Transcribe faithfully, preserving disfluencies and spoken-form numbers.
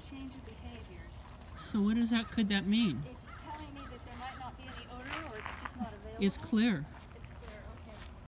change of behaviors. So what is that? Could that mean? It's telling me that there might not be any odor, or it's just not available. It's clear.